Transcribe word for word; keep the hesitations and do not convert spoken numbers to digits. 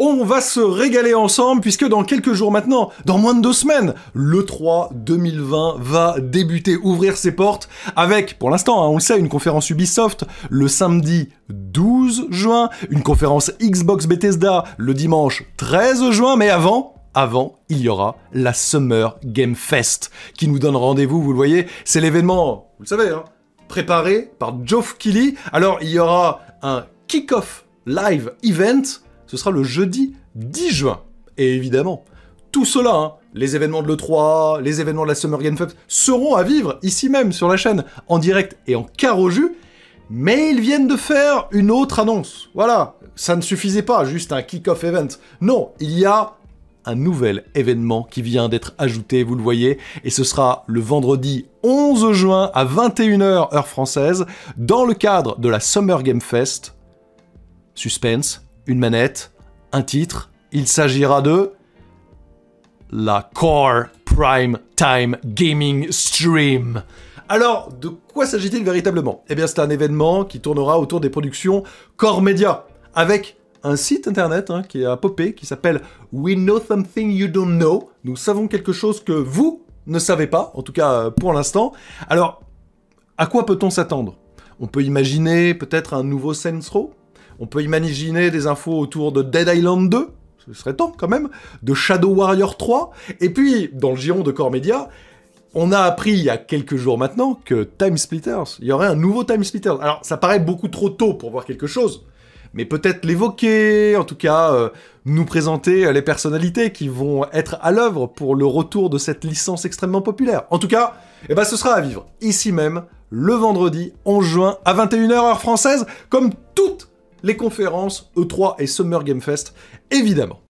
On va se régaler ensemble puisque dans quelques jours maintenant, dans moins de deux semaines, l'E trois deux mille vingt va débuter, ouvrir ses portes avec, pour l'instant, hein, on le sait, une conférence Ubisoft le samedi douze juin, une conférence Xbox Bethesda le dimanche treize juin, mais avant... Avant, il y aura la Summer Game Fest qui nous donne rendez-vous, vous le voyez, c'est l'événement, vous le savez, hein, préparé par Geoff Keighley. Alors, il y aura un kick-off live event, ce sera le jeudi dix juin. Et évidemment, tout cela, hein, les événements de l'E trois, les événements de la Summer Game Fest, seront à vivre ici même sur la chaîne, en direct et en quart au jus, mais ils viennent de faire une autre annonce. Voilà, ça ne suffisait pas, juste un kick-off event. Non, il y a un nouvel événement qui vient d'être ajouté, vous le voyez, et ce sera le vendredi onze juin à vingt et une heures heure française, dans le cadre de la Summer Game Fest. Suspense, une manette, un titre, il s'agira de la Core Prime Time Gaming Stream. Alors, de quoi s'agit-il véritablement? Eh bien, c'est un événement qui tournera autour des productions Core Media, avec un site internet hein, qui a popé, qui s'appelle We Know Something You Don't Know. Nous savons quelque chose que vous ne savez pas, en tout cas pour l'instant. Alors, à quoi peut-on s'attendre? On peut imaginer peut-être un nouveau Saints Row. On peut imaginer des infos autour de Dead Island deux. Ce serait temps quand même. De Shadow Warrior trois. Et puis, dans le giron de Core Media, on a appris il y a quelques jours maintenant que Time Splitters, il y aurait un nouveau Time Splitters. Alors, ça paraît beaucoup trop tôt pour voir quelque chose, mais peut-être l'évoquer, en tout cas euh, nous présenter les personnalités qui vont être à l'œuvre pour le retour de cette licence extrêmement populaire. En tout cas, eh ben, ce sera à vivre, ici même, le vendredi onze juin à vingt et une heures heure française, comme toutes les conférences E trois et Summer Game Fest, évidemment.